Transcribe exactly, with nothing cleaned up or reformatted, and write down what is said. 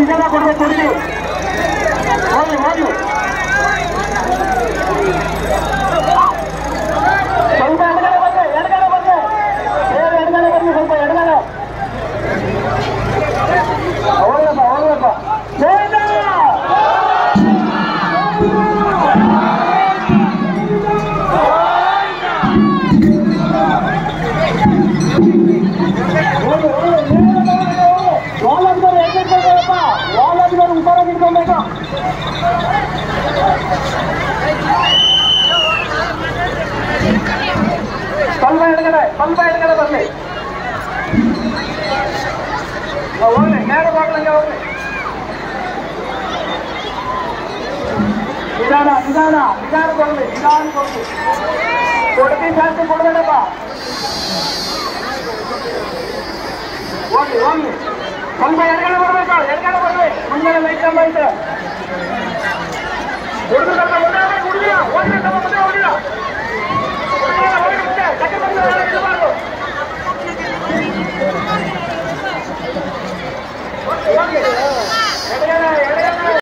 ನಿಜಾನ ಕೊಡ್ಬೇಕು ಹುಡುಗಿ ಹೋಗಿ ಹೋಗಿ ಸ್ವಲ್ಪ ಎಡಗಡೆ ಬಂದೆ ಎಡಗಡೆ ಬಂದೆ ಬೇರೆ ಎಡಗಡೆ ಬನ್ನಿ ಸ್ವಲ್ಪ ಎಡಗಡೆ ಹೋಗಪ್ಪ ಹೋಗಪ್ಪ ವಾಲಂಬರು ಉತ್ತರ ನಿಂತ್ಕೊಬೇಕು ಸ್ವಲ್ಪ ಎಡಗಡೆ ಸ್ವಲ್ಪ ಎಡಗಡೆ ಬರಲಿ ಹೋಗ್ಲಿ ನೇರ ಬಾಗ್ಲಂಗೆ ಹೋಗ್ಲಿ ನಿಧಾನ ನಿಧಾನ ನಿಧಾನ ಕೊಡ್ಲಿ ನಿಧಾನ ಕೊಡ್ಲಿ ಕೊಡ್ತಿ ಜಾಸ್ತಿ ಕೊಡ್ಬೇಡಪ್ಪ ಹೋಗ್ಲಿ ಹೋಗ್ಲಿ ಸ್ವಲ್ಪ ಎಡಗಡೆ ಬರ್ಬೇಕು ಎಡಗಡೆ ಬರ್ಲಿ ಮುಂದೆ ಲೈಟ್ ಕಂಬ ಐತೆ ಹುಡುಗ